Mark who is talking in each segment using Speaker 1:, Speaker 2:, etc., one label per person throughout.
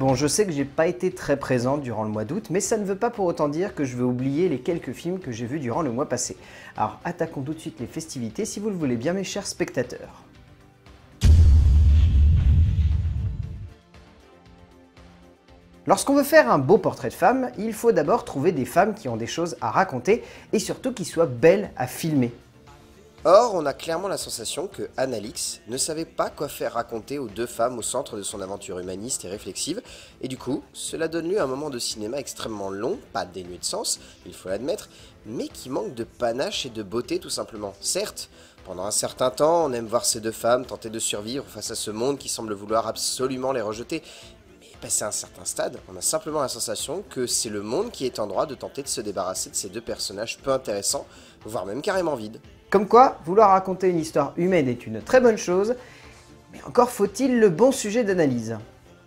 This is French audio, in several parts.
Speaker 1: Bon, je sais que j'ai pas été très présent durant le mois d'août, mais ça ne veut pas pour autant dire que je vais oublier les quelques films que j'ai vus durant le mois passé. Alors attaquons tout de suite les festivités si vous le voulez bien mes chers spectateurs. Lorsqu'on veut faire un beau portrait de femme, il faut d'abord trouver des femmes qui ont des choses à raconter et surtout qui soient belles à filmer.
Speaker 2: Or, on a clairement la sensation que Anne Alix ne savait pas quoi faire raconter aux deux femmes au centre de son aventure humaniste et réflexive, et du coup, cela donne lieu à un moment de cinéma extrêmement long, pas dénué de sens, il faut l'admettre, mais qui manque de panache et de beauté tout simplement. Certes, pendant un certain temps, on aime voir ces deux femmes tenter de survivre face à ce monde qui semble vouloir absolument les rejeter, mais passé un certain stade, on a simplement la sensation que c'est le monde qui est en droit de tenter de se débarrasser de ces deux personnages peu intéressants, voire même carrément vides.
Speaker 1: Comme quoi, vouloir raconter une histoire humaine est une très bonne chose, mais encore faut-il le bon sujet d'analyse.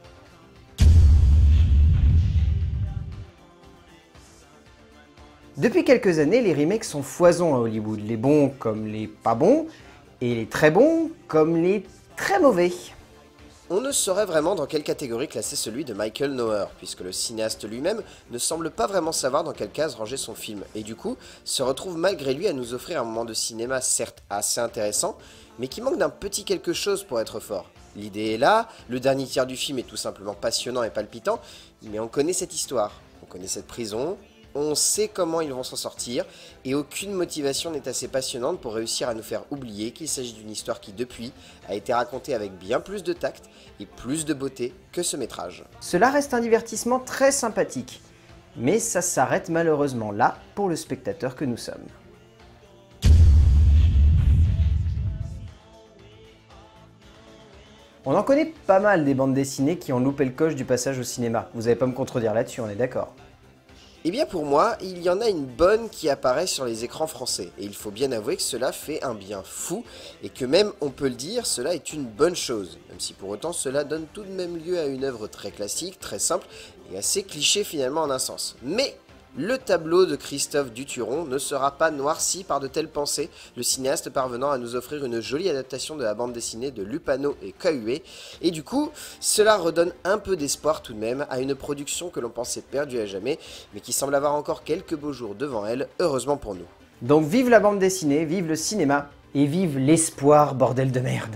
Speaker 1: Depuis quelques années, les remakes sont foison à Hollywood, les bons comme les pas bons, et les très bons comme les très mauvais.
Speaker 2: On ne saurait vraiment dans quelle catégorie classer celui de Michael Noer, puisque le cinéaste lui-même ne semble pas vraiment savoir dans quelle case ranger son film, et du coup, se retrouve malgré lui à nous offrir un moment de cinéma certes assez intéressant, mais qui manque d'un petit quelque chose pour être fort. L'idée est là, le dernier tiers du film est tout simplement passionnant et palpitant, mais on connaît cette histoire, on connaît cette prison, on sait comment ils vont s'en sortir, et aucune motivation n'est assez passionnante pour réussir à nous faire oublier qu'il s'agit d'une histoire qui, depuis, a été racontée avec bien plus de tact et plus de beauté que ce métrage.
Speaker 1: Cela reste un divertissement très sympathique, mais ça s'arrête malheureusement là pour le spectateur que nous sommes. On en connaît pas mal des bandes dessinées qui ont loupé le coche du passage au cinéma, vous n'allez pas me contredire là-dessus, on est d'accord.
Speaker 2: Eh bien pour moi, il y en a une bonne qui apparaît sur les écrans français, et il faut bien avouer que cela fait un bien fou, et que même, on peut le dire, cela est une bonne chose, même si pour autant cela donne tout de même lieu à une œuvre très classique, très simple, et assez cliché finalement en un sens. Mais le tableau de Christophe Duturon ne sera pas noirci par de telles pensées, le cinéaste parvenant à nous offrir une jolie adaptation de la bande dessinée de Lupano et Cahuet, et du coup, cela redonne un peu d'espoir tout de même à une production que l'on pensait perdue à jamais, mais qui semble avoir encore quelques beaux jours devant elle, heureusement pour nous.
Speaker 1: Donc vive la bande dessinée, vive le cinéma, et vive l'espoir, bordel de merde.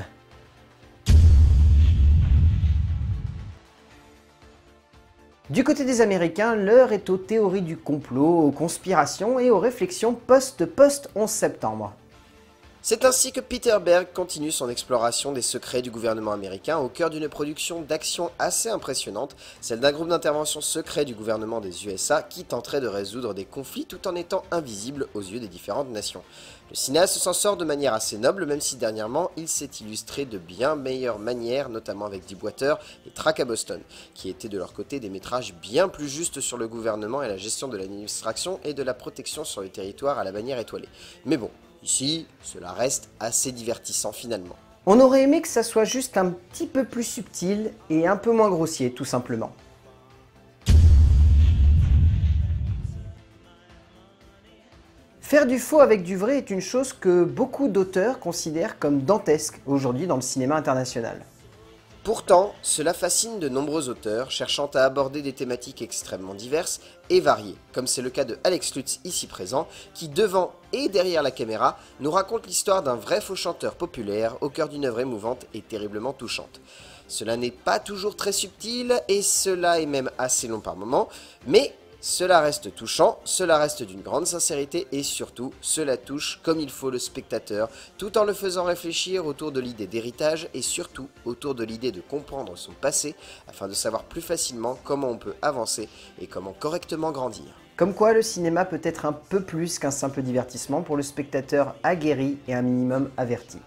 Speaker 1: Du côté des Américains, l'heure est aux théories du complot, aux conspirations et aux réflexions post-11 septembre.
Speaker 2: C'est ainsi que Peter Berg continue son exploration des secrets du gouvernement américain au cœur d'une production d'action assez impressionnante, celle d'un groupe d'intervention secret du gouvernement des USA qui tenterait de résoudre des conflits tout en étant invisible aux yeux des différentes nations. Le cinéaste s'en sort de manière assez noble, même si dernièrement il s'est illustré de bien meilleures manières, notamment avec Deepwater et Track à Boston, qui étaient de leur côté des métrages bien plus justes sur le gouvernement et la gestion de l'administration et de la protection sur le territoire à la bannière étoilée. Mais bon, ici, cela reste assez divertissant finalement.
Speaker 1: On aurait aimé que ça soit juste un petit peu plus subtil et un peu moins grossier, tout simplement. Faire du faux avec du vrai est une chose que beaucoup d'auteurs considèrent comme dantesque aujourd'hui dans le cinéma international.
Speaker 2: Pourtant, cela fascine de nombreux auteurs cherchant à aborder des thématiques extrêmement diverses et variées, comme c'est le cas de Alex Lutz ici présent, qui devant et derrière la caméra nous raconte l'histoire d'un vrai faux chanteur populaire au cœur d'une œuvre émouvante et terriblement touchante. Cela n'est pas toujours très subtil et cela est même assez long par moments, mais cela reste touchant, cela reste d'une grande sincérité et surtout, cela touche comme il faut le spectateur, tout en le faisant réfléchir autour de l'idée d'héritage et surtout autour de l'idée de comprendre son passé afin de savoir plus facilement comment on peut avancer et comment correctement grandir.
Speaker 1: Comme quoi le cinéma peut être un peu plus qu'un simple divertissement pour le spectateur aguerri et un minimum averti.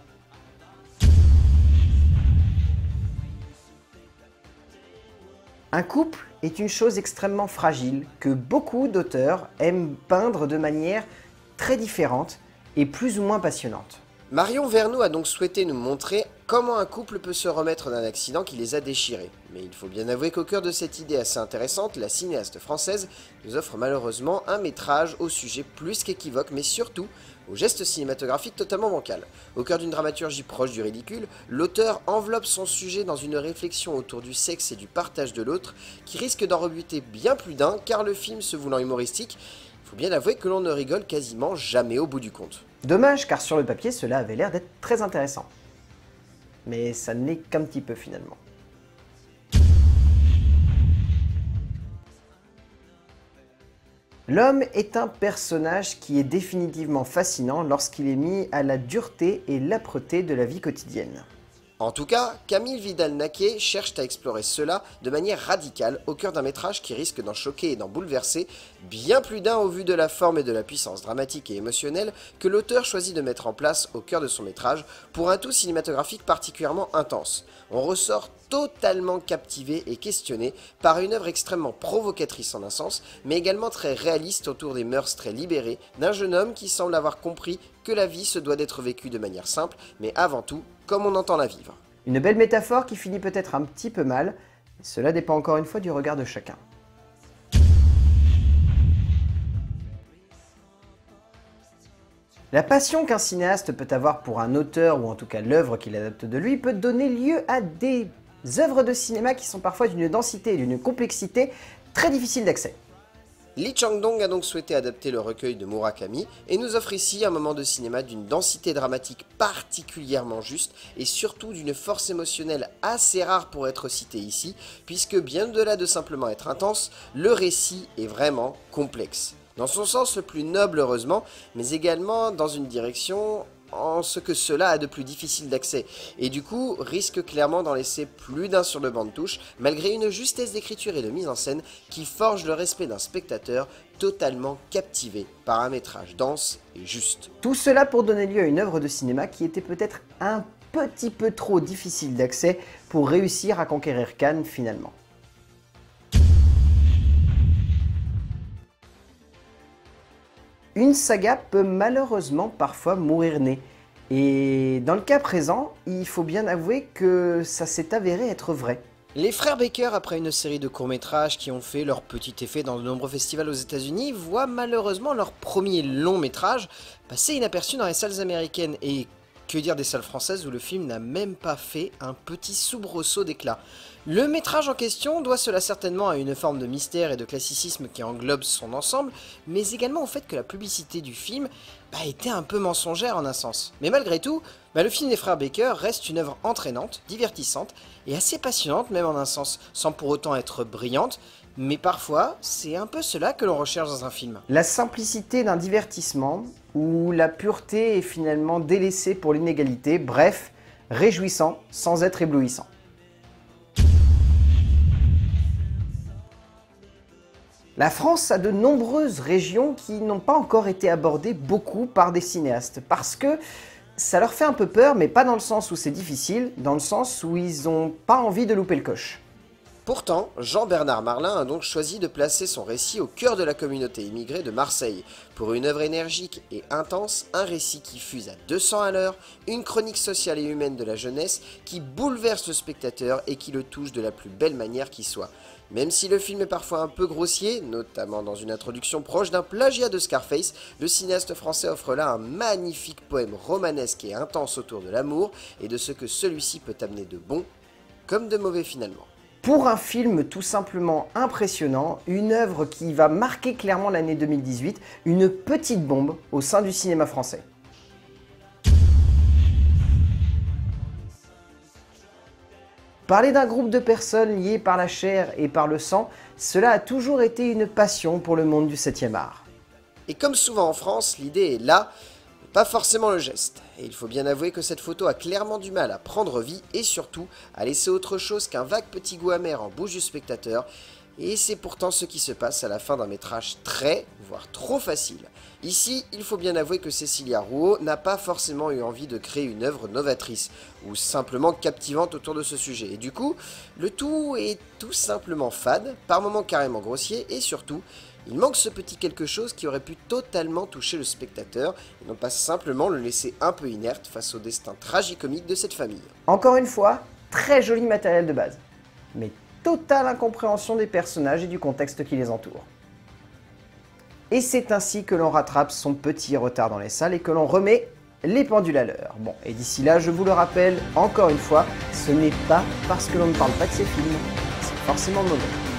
Speaker 1: Un couple est une chose extrêmement fragile que beaucoup d'auteurs aiment peindre de manière très différente et plus ou moins passionnante.
Speaker 2: Marion Vernou a donc souhaité nous montrer comment un couple peut se remettre d'un accident qui les a déchirés. Mais il faut bien avouer qu'au cœur de cette idée assez intéressante, la cinéaste française nous offre malheureusement un métrage au sujet plus qu'équivoque, mais surtout au geste cinématographique totalement bancal. Au cœur d'une dramaturgie proche du ridicule, l'auteur enveloppe son sujet dans une réflexion autour du sexe et du partage de l'autre, qui risque d'en rebuter bien plus d'un, car le film se voulant humoristique, il faut bien avouer que l'on ne rigole quasiment jamais au bout du compte.
Speaker 1: Dommage, car sur le papier, cela avait l'air d'être très intéressant. Mais ça ne l'est qu'un petit peu finalement. L'homme est un personnage qui est définitivement fascinant lorsqu'il est mis à la dureté et l'âpreté de la vie quotidienne.
Speaker 2: En tout cas, Camille Vidal-Naquet cherche à explorer cela de manière radicale au cœur d'un métrage qui risque d'en choquer et d'en bouleverser bien plus d'un au vu de la forme et de la puissance dramatique et émotionnelle que l'auteur choisit de mettre en place au cœur de son métrage pour un tout cinématographique particulièrement intense. On ressort totalement captivé et questionné par une œuvre extrêmement provocatrice en un sens, mais également très réaliste autour des mœurs très libérées d'un jeune homme qui semble avoir compris que la vie se doit d'être vécue de manière simple, mais avant tout, comme on entend la vivre.
Speaker 1: Une belle métaphore qui finit peut-être un petit peu mal, mais cela dépend encore une fois du regard de chacun. La passion qu'un cinéaste peut avoir pour un auteur, ou en tout cas l'œuvre qu'il adapte de lui, peut donner lieu à des œuvres de cinéma qui sont parfois d'une densité et d'une complexité très difficiles d'accès.
Speaker 2: Lee Chang-dong a donc souhaité adapter le recueil de Murakami et nous offre ici un moment de cinéma d'une densité dramatique particulièrement juste et surtout d'une force émotionnelle assez rare pour être citée ici, puisque bien au-delà de simplement être intense, le récit est vraiment complexe. Dans son sens le plus noble heureusement, mais également dans une direction en ce que cela a de plus difficile d'accès, et du coup risque clairement d'en laisser plus d'un sur le banc de touche, malgré une justesse d'écriture et de mise en scène qui forge le respect d'un spectateur totalement captivé par un métrage dense et juste.
Speaker 1: Tout cela pour donner lieu à une œuvre de cinéma qui était peut-être un petit peu trop difficile d'accès pour réussir à conquérir Cannes finalement. Une saga peut malheureusement parfois mourir née. Et dans le cas présent, il faut bien avouer que ça s'est avéré être vrai.
Speaker 2: Les frères Baker, après une série de courts-métrages qui ont fait leur petit effet dans de nombreux festivals aux États-Unis, voient malheureusement leur premier long-métrage passer inaperçu dans les salles américaines. Et que dire des salles françaises où le film n'a même pas fait un petit soubresaut d'éclat. Le métrage en question doit cela certainement à une forme de mystère et de classicisme qui englobe son ensemble, mais également au fait que la publicité du film était un peu mensongère en un sens. Mais malgré tout, le film des frères Baker reste une œuvre entraînante, divertissante et assez passionnante même en un sens, sans pour autant être brillante, mais parfois c'est un peu cela que l'on recherche dans un film.
Speaker 1: La simplicité d'un divertissement, où la pureté est finalement délaissée pour l'inégalité, bref, réjouissant sans être éblouissant. La France a de nombreuses régions qui n'ont pas encore été abordées beaucoup par des cinéastes, parce que ça leur fait un peu peur, mais pas dans le sens où c'est difficile, dans le sens où ils n'ont pas envie de louper le coche.
Speaker 2: Pourtant, Jean-Bernard Marlin a donc choisi de placer son récit au cœur de la communauté immigrée de Marseille. Pour une œuvre énergique et intense, un récit qui fuse à 200 à l'heure, une chronique sociale et humaine de la jeunesse qui bouleverse le spectateur et qui le touche de la plus belle manière qui soit. Même si le film est parfois un peu grossier, notamment dans une introduction proche d'un plagiat de Scarface, le cinéaste français offre là un magnifique poème romanesque et intense autour de l'amour et de ce que celui-ci peut amener de bon comme de mauvais finalement.
Speaker 1: Pour un film tout simplement impressionnant, une œuvre qui va marquer clairement l'année 2018, une petite bombe au sein du cinéma français. Parler d'un groupe de personnes liées par la chair et par le sang, cela a toujours été une passion pour le monde du 7e art.
Speaker 2: Et comme souvent en France, l'idée est là, mais pas forcément le geste. Et il faut bien avouer que cette photo a clairement du mal à prendre vie et surtout à laisser autre chose qu'un vague petit goût amer en bouche du spectateur. Et c'est pourtant ce qui se passe à la fin d'un métrage très, voire trop facile. Ici, il faut bien avouer que Cécilia Rouault n'a pas forcément eu envie de créer une œuvre novatrice, ou simplement captivante autour de ce sujet. Et du coup, le tout est tout simplement fade, par moments carrément grossier, et surtout, il manque ce petit quelque chose qui aurait pu totalement toucher le spectateur, et non pas simplement le laisser un peu inerte face au destin tragicomique de cette famille.
Speaker 1: Encore une fois, très joli matériel de base, mais totale incompréhension des personnages et du contexte qui les entoure. Et c'est ainsi que l'on rattrape son petit retard dans les salles et que l'on remet les pendules à l'heure. Bon, et d'ici là, je vous le rappelle, encore une fois, ce n'est pas parce que l'on ne parle pas de ces films, c'est forcément mauvais.